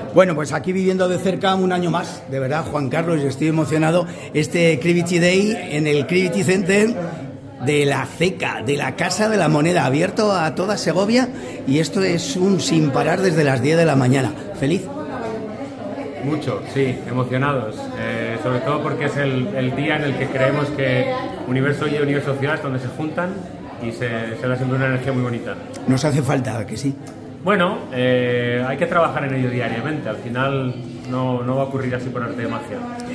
Bueno, pues aquí viviendo de cerca un año más, de verdad, Juan Carlos, yo estoy emocionado. Este Cribity Day en el Cribity Center de la CECA, de la Casa de la Moneda, abierto a toda Segovia, y esto es un sin parar desde las 10 de la mañana. ¿Feliz? Mucho, sí, emocionados, sobre todo porque es el día en el que creemos que Universo y Universo Ciudad es donde se juntan y se da siempre una energía muy bonita. Nos hace falta, que sí. Bueno, hay que trabajar en ello diariamente, al final no va a ocurrir así por arte de magia.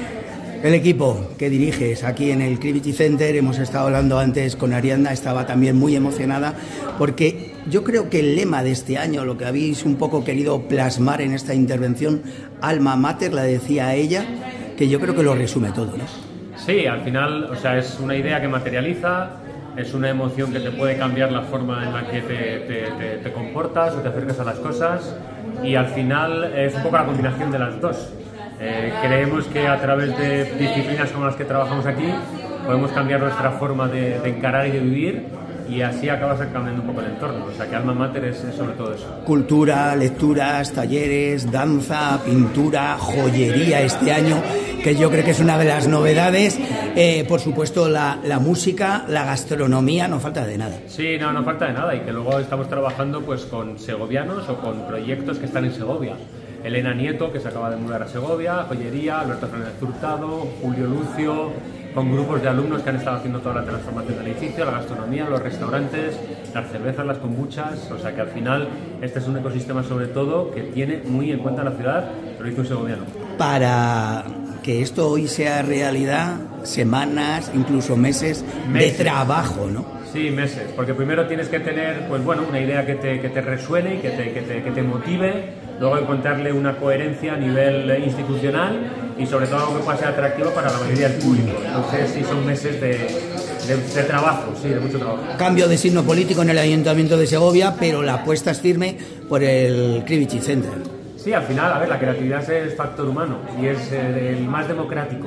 El equipo que diriges aquí en el Cribity Center, hemos estado hablando antes con Ariadna, estaba también muy emocionada porque yo creo que el lema de este año, lo que habéis un poco querido plasmar en esta intervención, Alma Mater, la decía ella, que yo creo que lo resume todo, ¿no? Sí, al final, o sea, es una idea que materializa, es una emoción que te puede cambiar la forma en la que te comportas o te acercas a las cosas, y al final es un poco la combinación de las dos. Creemos que a través de disciplinas como las que trabajamos aquí podemos cambiar nuestra forma de encarar y de vivir, y así acabas cambiando un poco el entorno. O sea que Alma Mater es sobre todo eso. Cultura, lecturas, talleres, danza, pintura, joyería este año, que yo creo que es una de las novedades. Por supuesto la música, la gastronomía, no falta de nada. Sí, no falta de nada, y que luego estamos trabajando pues con segovianos o con proyectos que están en Segovia. Elena Nieto, que se acaba de mudar a Segovia, joyería, Alberto Fernández Hurtado, Julio Lucio, con grupos de alumnos que han estado haciendo toda la transformación del edificio, la gastronomía, los restaurantes, las cervezas, las kombuchas. O sea que al final este es un ecosistema sobre todo que tiene muy en cuenta la ciudad, pero hizo un segoviano. Para que esto hoy sea realidad, semanas, incluso meses de trabajo, ¿no? Sí, meses, porque primero tienes que tener pues bueno, una idea que te resuene y que te motive, luego encontrarle una coherencia a nivel institucional y sobre todo algo que pueda ser atractivo para la mayoría del público. Entonces sí, son meses de trabajo, sí, de mucho trabajo. Cambio de signo político en el Ayuntamiento de Segovia, pero la apuesta es firme por el Cribity Center. Sí, al final, a ver, la creatividad es factor humano y es el más democrático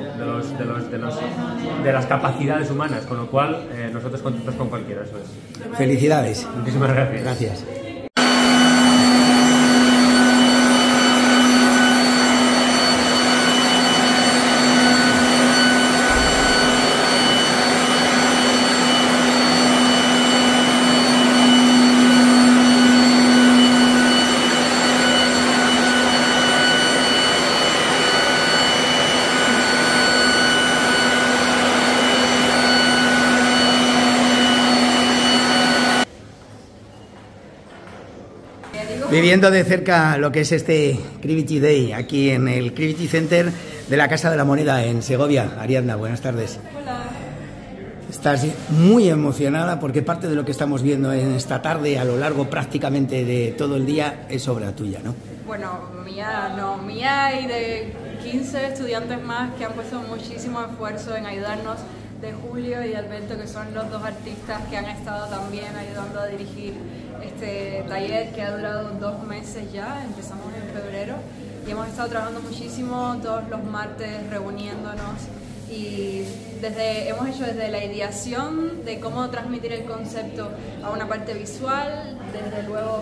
de las capacidades humanas, con lo cual nosotros contentos con cualquiera, eso es. Felicidades. Muchísimas gracias. Gracias. Viviendo de cerca lo que es este Cribity Day aquí en el Cribity Center de la Casa de la Moneda en Segovia. Ariadna, buenas tardes. Hola. Estás muy emocionada porque parte de lo que estamos viendo en esta tarde, a lo largo prácticamente de todo el día, es obra tuya, ¿no? Bueno, mía y de 15 estudiantes más que han puesto muchísimo esfuerzo en ayudarnos, de Julio y de Alberto, que son los dos artistas que han estado también ayudando a dirigir este taller que ha durado 2 meses ya. Empezamos en febrero y hemos estado trabajando muchísimo todos los martes, reuniéndonos, y hemos hecho desde la ideación de cómo transmitir el concepto a una parte visual, desde luego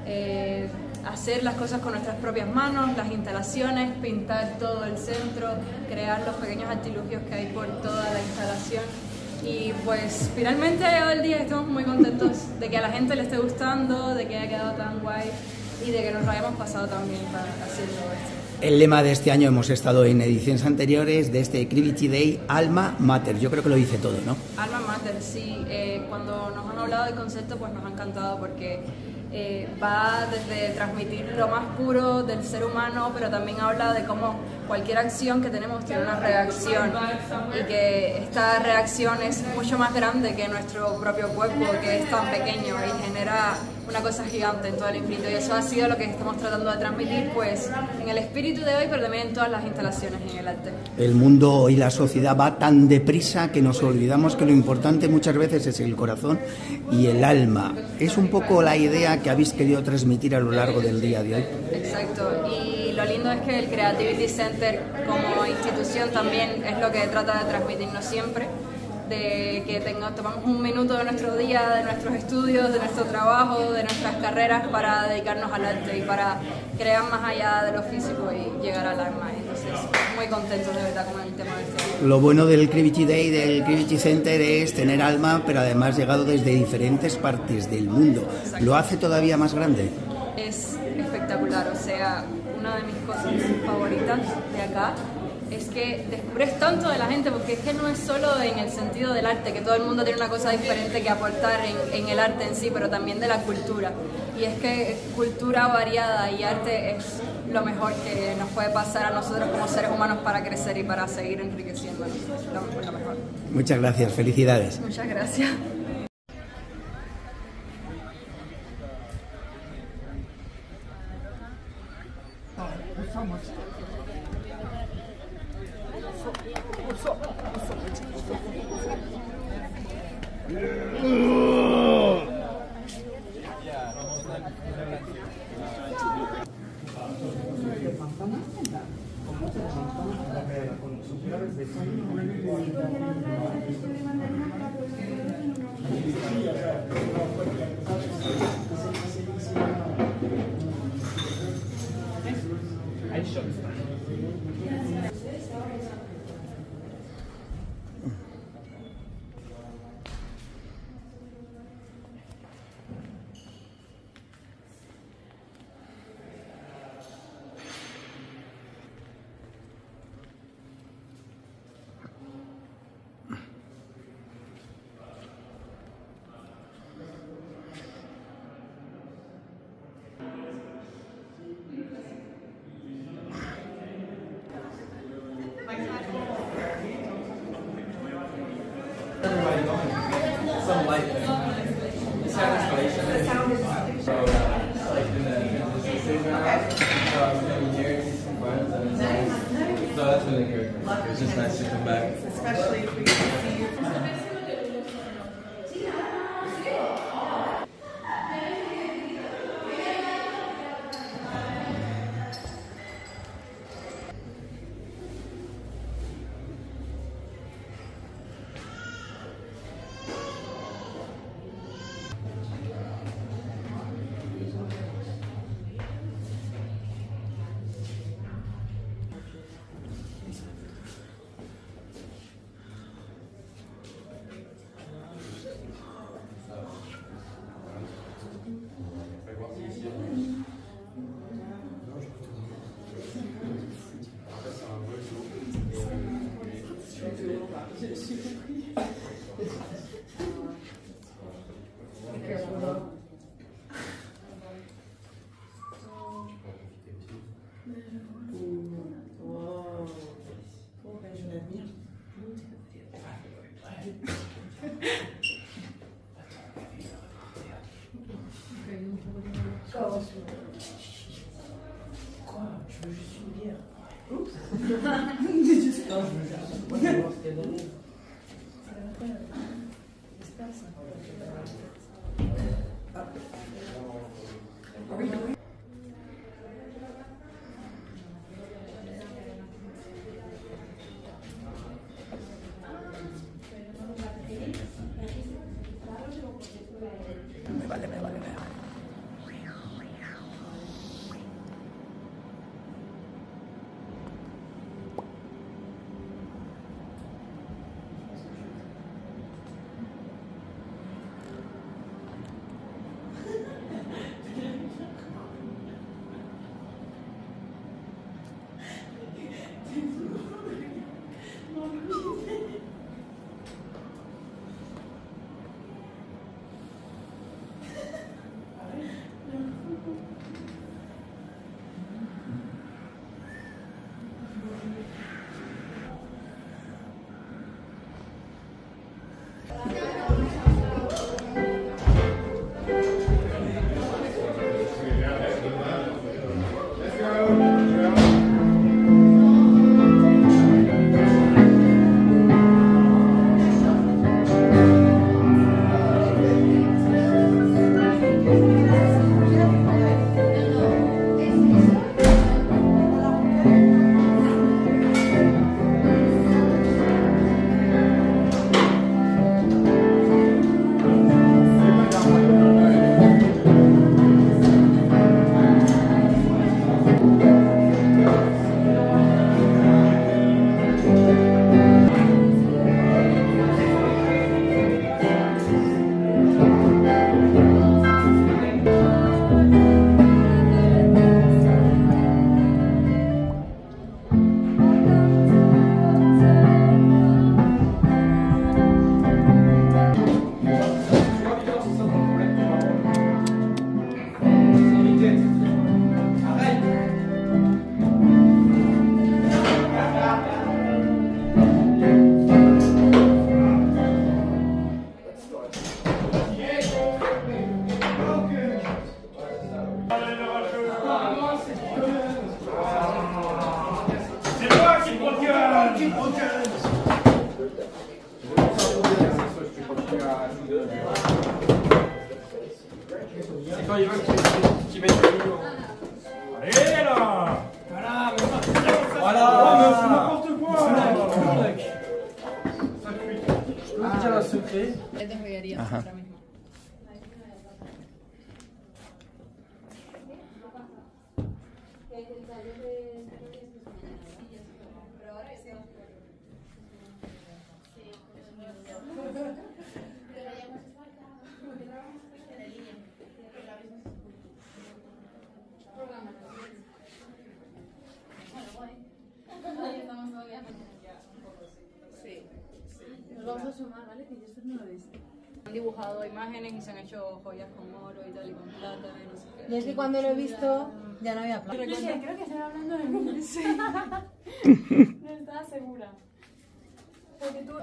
hacer las cosas con nuestras propias manos, las instalaciones, pintar todo el centro, crear los pequeños artilugios que hay por toda la instalación. Y pues finalmente ha llegado el día y estamos muy contentos de que a la gente le esté gustando, de que haya quedado tan guay y de que nos lo hayamos pasado tan bien haciendo esto. El lema de este año, hemos estado en ediciones anteriores de este Cribity Day, Alma Mater. Yo creo que lo dice todo, ¿no? Alma Mater, sí. Cuando nos han hablado del concepto, pues nos ha encantado porque va desde transmitir lo más puro del ser humano, pero también habla de cómo cualquier acción que tenemos tiene una reacción, y que esta reacción es mucho más grande que nuestro propio cuerpo, que es tan pequeño y genera una cosa gigante en todo el infinito, y eso ha sido lo que estamos tratando de transmitir pues en el espíritu de hoy, pero también en todas las instalaciones en el arte. El mundo y la sociedad va tan deprisa que nos olvidamos que lo importante muchas veces es el corazón y el alma. Es un poco la idea que habéis querido transmitir a lo largo del día de hoy. Exacto, y lo lindo es que el Creativity Center como institución también es lo que trata de transmitirnos siempre, de que tomamos un minuto de nuestro día, de nuestros estudios, de nuestro trabajo, de nuestras carreras para dedicarnos al arte y para crean más allá de lo físico y llegar al alma. Entonces, muy contentos de verdad con el tema de este año. Lo bueno del Creativity Day, del Creativity Center, es tener alma, pero además llegado desde diferentes partes del mundo. Exacto. ¿Lo hace todavía más grande? Es espectacular, o sea, una de mis cosas favoritas de acá es que descubres tanto de la gente, porque es que no es solo en el sentido del arte, que todo el mundo tiene una cosa diferente que aportar en el arte en sí, pero también de la cultura. Y es que cultura variada y arte es lo mejor que nos puede pasar a nosotros como seres humanos para crecer y para seguir enriqueciéndonos. Lo mejor. Muchas gracias, felicidades. Muchas gracias. Some light thing. The sound installation. The sound is so like in the stage right now. So I was coming here to see some friends and it's nice. So that's really good. It's just nice to come back. Especially if we can see you. Me vale. C'est quand il veut qu'il mette le niveau. Allez là! Voilà! C'est n'importe quoi! Je peux vous dire un secret? Ajá. Nos vamos a sumar, ¿vale? Que yo esto no lo he visto. Han dibujado imágenes y se han hecho joyas con oro y tal y con plata y no sé qué. Y es que cuando lo he visto ya no había plata. Creo que están hablando de mí. Sí. No estaba segura. Porque tú...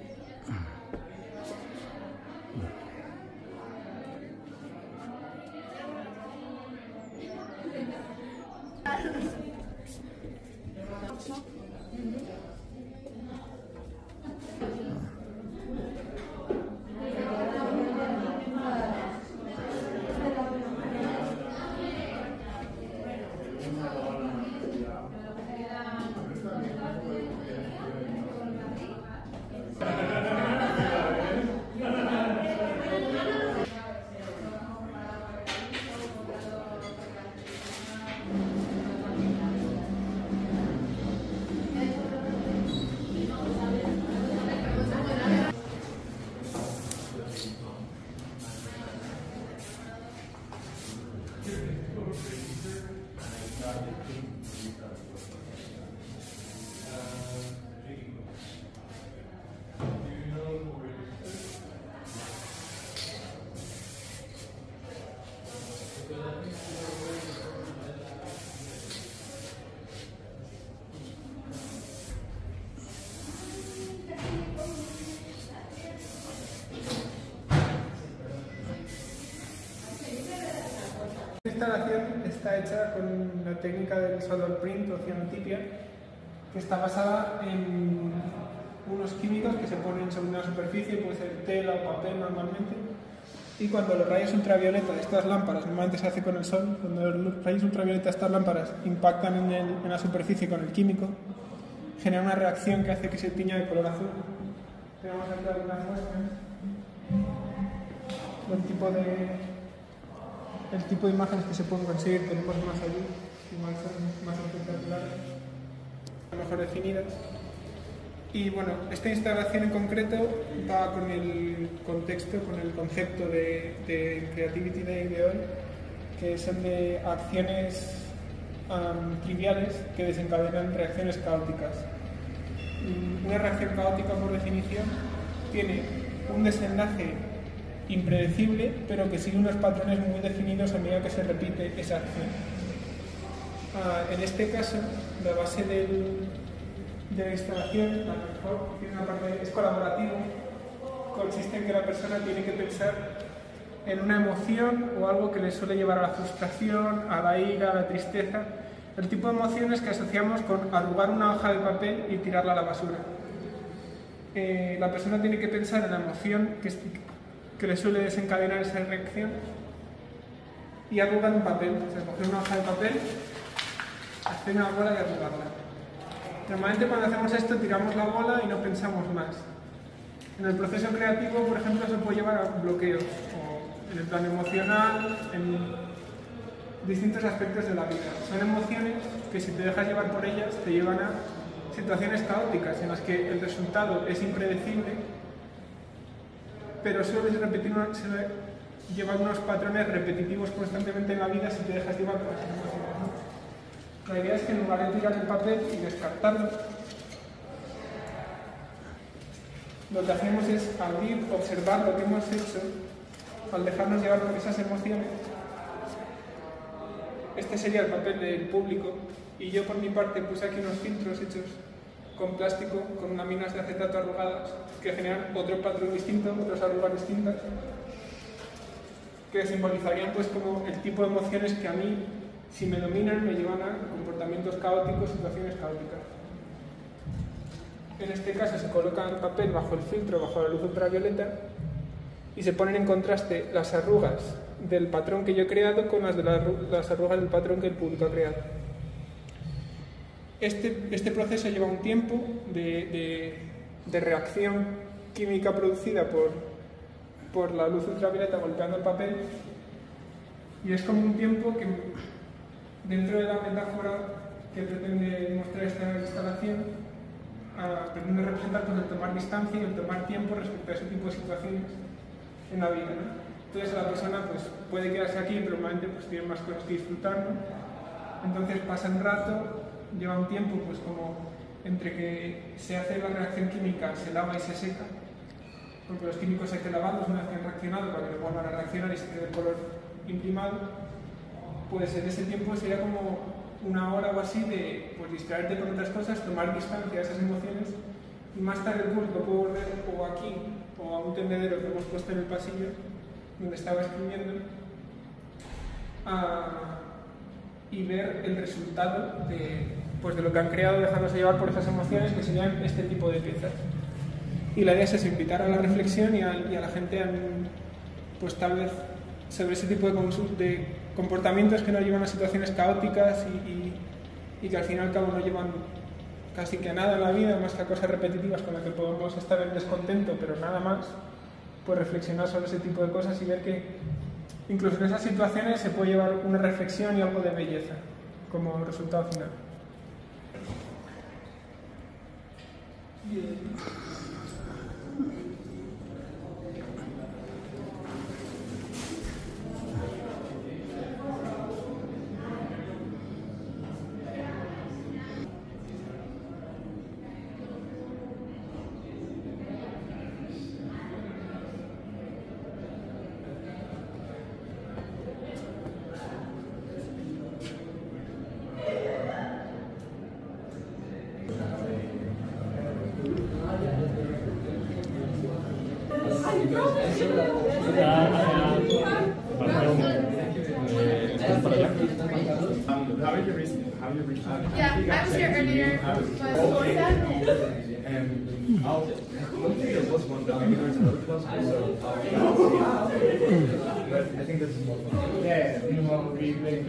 Esta instalación está hecha con la técnica del solder print o cianotipia, que está basada en unos químicos que se ponen sobre una superficie, puede ser tela o papel normalmente, y cuando los rayos ultravioleta de estas lámparas, normalmente se hace con el sol, cuando los rayos ultravioleta de estas lámparas impactan en la superficie con el químico, genera una reacción que hace que se tiña de color azul. Tenemos aquí algunas muestras el tipo de imágenes que se pueden conseguir. Tenemos más allí, más espectaculares, mejor definidas. Y bueno, esta instalación en concreto va con el contexto, con el concepto de Creativity Day de hoy, que son de acciones triviales que desencadenan reacciones caóticas. Una reacción caótica, por definición, tiene un desenlace impredecible, pero que sigue unos patrones muy definidos a medida que se repite esa acción. En este caso, la base de la instalación, tiene una parte, es colaborativo, consiste en que la persona tiene que pensar en una emoción o algo que le suele llevar a la frustración, a la ira, a la tristeza, el tipo de emociones que asociamos con arrugar una hoja de papel y tirarla a la basura. La persona tiene que pensar en la emoción que le suele desencadenar esa reacción y arrugar un papel, o sea, coger una hoja de papel, hacer una bola y arrugarla. Normalmente cuando hacemos esto tiramos la bola y no pensamos más. En el proceso creativo, por ejemplo, se puede llevar a bloqueos, o en el plano emocional, en distintos aspectos de la vida. Son emociones que si te dejas llevar por ellas te llevan a situaciones caóticas en las que el resultado es impredecible, pero suele llevar unos patrones repetitivos constantemente en la vida si te dejas llevar por esas emociones. La idea es que en lugar de tirar el papel y descartarlo, lo que hacemos es abrir, observar lo que hemos hecho al dejarnos llevar por esas emociones. Este sería el papel del público y yo por mi parte puse aquí unos filtros hechos con plástico, con láminas de acetato arrugadas que generan otro patrón distinto, otras arrugas distintas, que simbolizarían pues como el tipo de emociones que a mí, si me dominan, me llevan a comportamientos caóticos, situaciones caóticas. En este caso se coloca el papel bajo el filtro, bajo la luz ultravioleta, y se ponen en contraste las arrugas del patrón que yo he creado con las de las arrugas del patrón que el público ha creado. Este proceso lleva un tiempo de reacción química producida por la luz ultravioleta golpeando el papel, y es como un tiempo que, dentro de la metáfora que pretende mostrar esta instalación, pretende representar pues, el tomar distancia y el tomar tiempo respecto a ese tipo de situaciones en la vida, ¿no? Entonces la persona pues, puede quedarse aquí, pero normalmente pues, tiene más cosas que disfrutar, ¿no? Entonces pasa un rato, lleva un tiempo pues, como entre que se hace la reacción química, se lava y se seca, porque los químicos hay que lavarlos una vez que han reaccionado para que no vuelvan a reaccionar y se quede el color imprimado. Pues en ese tiempo sería como una hora o así de pues, distraerte con otras cosas, tomar distancia a esas emociones, y más tarde el público puede volver o aquí o a un tendedero que hemos puesto en el pasillo donde estaba escribiendo y ver el resultado pues, de lo que han creado dejándose llevar por esas emociones, que serían este tipo de piezas. Y la idea es invitar a la reflexión y a la gente pues tal vez sobre ese tipo de comportamientos que nos llevan a situaciones caóticas y que al fin y al cabo no llevan casi que a nada en la vida, más que a cosas repetitivas con las que podemos estar en descontento, pero nada más, pues reflexionar sobre ese tipo de cosas y ver que incluso en esas situaciones se puede llevar una reflexión y algo de belleza como resultado final. Yeah, I was here earlier. I think this is more fun. Yeah, meanwhile, we make